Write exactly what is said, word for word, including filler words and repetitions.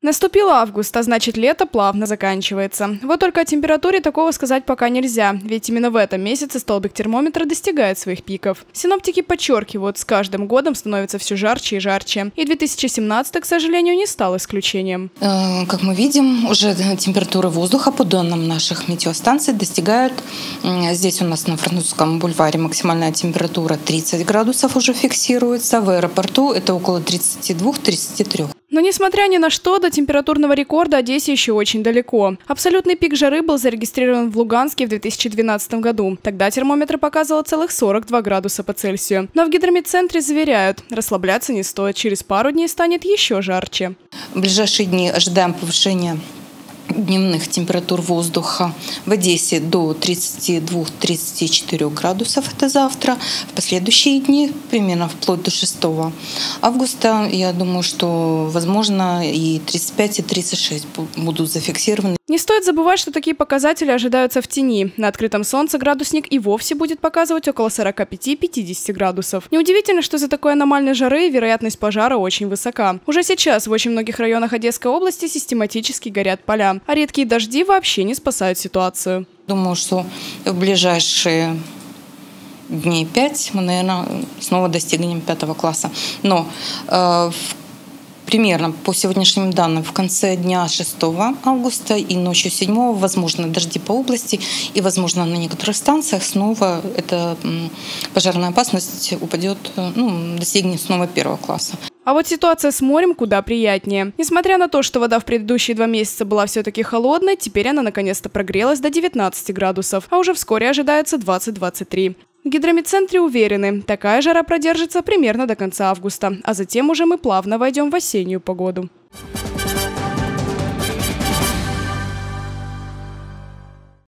Наступил август, а значит лето плавно заканчивается. Вот только о температуре такого сказать пока нельзя, ведь именно в этом месяце столбик термометра достигает своих пиков. Синоптики подчеркивают, с каждым годом становится все жарче и жарче. И две тысячи семнадцатый, к сожалению, не стал исключением. Как мы видим, уже температура воздуха по данным наших метеостанций достигает, здесь у нас на Французском бульваре максимальная температура тридцать градусов уже фиксируется, в аэропорту это около тридцати двух — тридцати трёх. Но несмотря ни на что, до температурного рекорда Одессе еще очень далеко. Абсолютный пик жары был зарегистрирован в Луганске в две тысячи двенадцатом году. Тогда термометр показывал целых сорок два градуса по Цельсию. Но в гидрометцентре заверяют, расслабляться не стоит, через пару дней станет еще жарче. В ближайшие дни ожидаем повышения дневных температур воздуха в Одессе до тридцати двух — тридцати четырёх градусов, это завтра. В последующие дни, примерно вплоть до шестого августа, я думаю, что возможно и тридцать пять, и тридцать шесть будут зафиксированы. Не стоит забывать, что такие показатели ожидаются в тени. На открытом солнце градусник и вовсе будет показывать около сорока пяти — пятидесяти градусов. Неудивительно, что из-за такой аномальной жары вероятность пожара очень высока. Уже сейчас в очень многих районах Одесской области систематически горят поля, а редкие дожди вообще не спасают ситуацию. Думаю, что в ближайшие дней пять мы, наверное, снова достигнем пятого класса. Но э, примерно по сегодняшним данным в конце дня шестого августа и ночью седьмого возможны дожди по области, и, возможно, на некоторых станциях снова эта пожарная опасность упадет, ну, достигнет снова первого класса. А вот ситуация с морем куда приятнее. Несмотря на то, что вода в предыдущие два месяца была все-таки холодной, теперь она наконец-то прогрелась до девятнадцати градусов, а уже вскоре ожидается двадцать — двадцать три. В гидрометцентре уверены, такая жара продержится примерно до конца августа, а затем уже мы плавно войдем в осеннюю погоду.